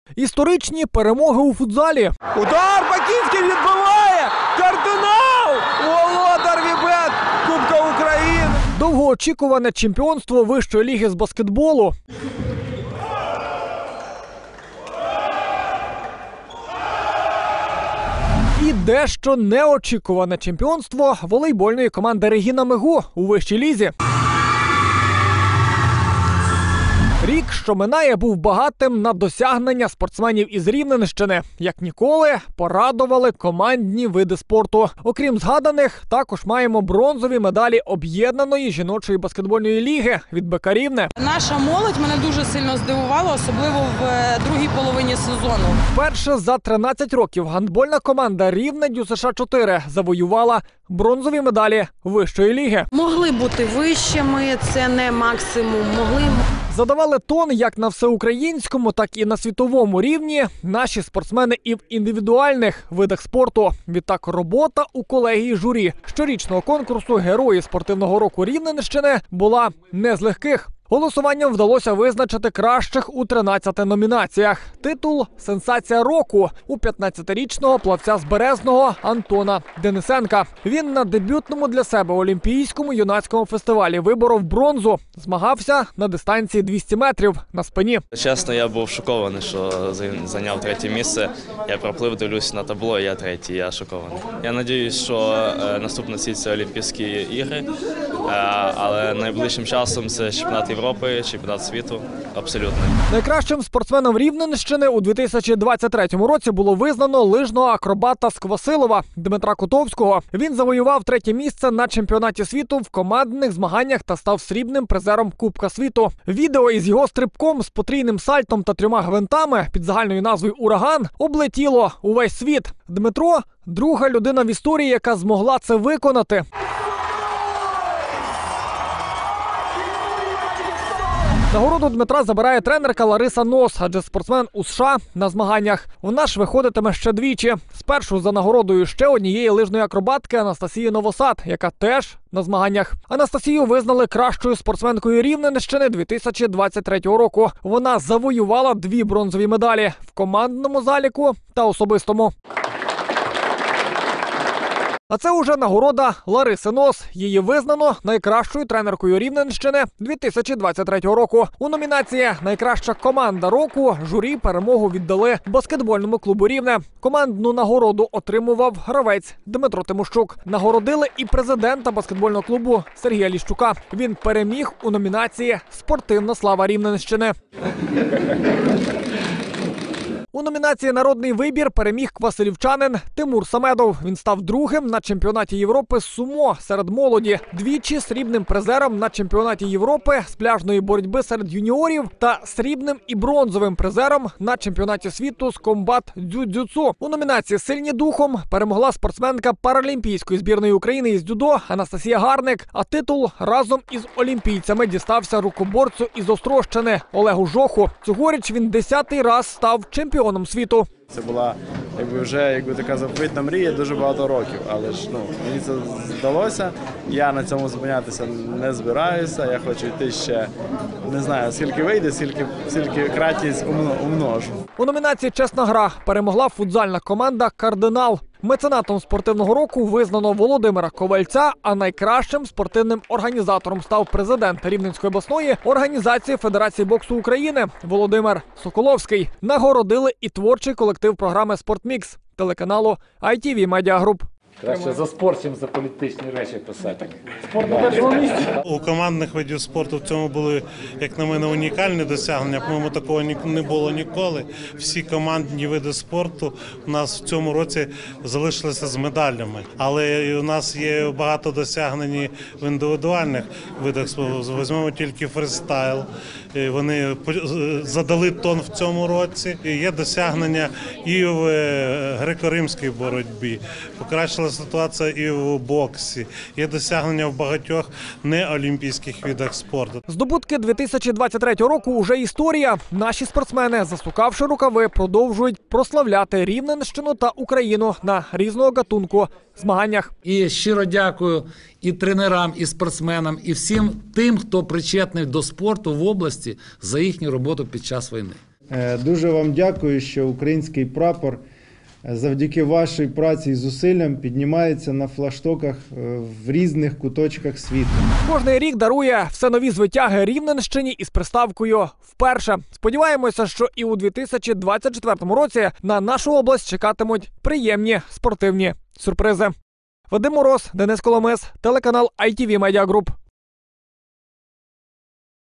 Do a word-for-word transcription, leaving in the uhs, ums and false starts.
Історичні перемоги у футзалі. Удар Бакінський відбиває! Кардинал! Володар Вібет! Кубка України! Довгоочікуване чемпіонство вищої ліги з баскетболу. І дещо неочікуване чемпіонство волейбольної команди «Регіна Мегу» у вищій лізі. Рік, що минає, був багатим на досягнення спортсменів із Рівненщини. Як ніколи, порадували командні види спорту. Окрім згаданих, також маємо бронзові медалі об'єднаної жіночої баскетбольної ліги від БК Рівне. Наша молодь мене дуже сильно здивувала, особливо в другій половині сезону. Вперше за тринадцять років гандбольна команда «Рівне Дю С Ш чотири» завоювала бронзові медалі вищої ліги. Могли бути вищими, це не максимум. Могли... Задавали тон як на всеукраїнському, так і на світовому рівні наші спортсмени і в індивідуальних видах спорту. Відтак робота у колегії журі щорічного конкурсу «Герої спортивного року Рівненщини» була не з легких. Голосуванням вдалося визначити кращих у тринадцяти номінаціях. Титул «Сенсація року» у п'ятнадцятирічного плавця з Березного Антона Денисенка. Він на дебютному для себе Олімпійському юнацькому фестивалі виборов бронзу. Змагався на дистанції двісті метрів на спині. Чесно, я був шокований, що зайняв третє місце. Я проплив, дивлюсь на табло, і я третій, я шокований. Я сподіваюся, що наступна ціль – це Олімпійські ігри, але найближчим часом це чемпіонат Європи, чемпіонат світу. Абсолютно. Найкращим спортсменом Рівненщини у дві тисячі двадцять третьому році було визнано лижного акробата з Квасилова Дмитра Котовського. Він завоював третє місце на чемпіонаті світу в командних змаганнях та став срібним призером Кубка світу. Відео із його стрибком з потрійним сальтом та трьома гвинтами під загальною назвою «Ураган» облетіло увесь світ. Дмитро – друга людина в історії, яка змогла це виконати. Нагороду Дмитра забирає тренерка Лариса Нос, адже спортсмен у США на змаганнях. Вона ж виходитиме ще двічі. Спершу за нагородою ще однієї лижної акробатки Анастасії Новосад, яка теж на змаганнях. Анастасію визнали кращою спортсменкою Рівненщини дві тисячі двадцять третього року. Вона завоювала дві бронзові медалі – в командному заліку та особистому. А це уже нагорода Лариси Нос. Її визнано найкращою тренеркою Рівненщини дві тисячі двадцять третього року. У номінації «Найкраща команда року» журі перемогу віддали баскетбольному клубу «Рівне». Командну нагороду отримував гравець Дмитро Тимощук. Нагородили і президента баскетбольного клубу Сергія Ліщука. Він переміг у номінації «Спортивна слава Рівненщини». У номінації «Народний вибір» переміг квасилівчанин Тимур Самедов. Він став другим на чемпіонаті Європи з сумо серед молоді, двічі срібним призером на чемпіонаті Європи з пляжної боротьби серед юніорів та срібним і бронзовим призером на чемпіонаті світу з комбат-дзюдзюцу. У номінації «Сильні духом» перемогла спортсменка паралімпійської збірної України із дзюдо Анастасія Гарник, а титул разом із олімпійцями дістався рукоборцю із Острощини Олегу Жоху. Цьогоріч він десятий раз став чемпіоном світу. Це була якби вже якби така заповітна мрія дуже багато років, але ж ну мені це вдалося. Я на цьому зупинятися не збираюся. Я хочу йти ще не знаю скільки вийде, скільки скільки кратність умножу. У номінації «Чесна гра» перемогла футзальна команда «Кардинал». Меценатом спортивного року визнано Володимира Ковальця, а найкращим спортивним організатором став президент Рівненської обласної організації Федерації боксу України Володимир Соколовський. Нагородили і творчий колектив програми «Спортмікс» телеканалу ай ті ві Media Group. Краще за спорт, чим за політичні речі писати. Спорт на першому місці. У командних видів спорту в цьому були, як на мене, унікальні досягнення. По-моєму, такого не було ніколи. Всі командні види спорту у нас в цьому році залишилися з медалями. Але у нас є багато досягнень в індивідуальних видах спорту. Візьмемо тільки фристайл. Вони задали тон в цьому році. Є досягнення і в греко-римській боротьбі. Покращила ситуація і в боксі. Є досягнення в багатьох неолімпійських видах спорту. Здобутки дві тисячі двадцять третього року уже історія. Наші спортсмени, засукавши рукави, продовжують прославляти Рівненщину та Україну на різного гатунку змаганнях. І щиро дякую і тренерам, і спортсменам, і всім тим, хто причетний до спорту в області за їхню роботу під час війни. Е, Дуже вам дякую, що український прапор е, завдяки вашій праці і зусиллям піднімається на флагштоках е, в різних куточках світу. Кожний рік дарує все нові звитяги Рівненщині із приставкою «Вперше». Сподіваємося, що і у дві тисячі двадцять четвертому році на нашу область чекатимуть приємні спортивні сюрпризи. Вадим Мороз, Денис Коломис, телеканал ай ті ві Media Group.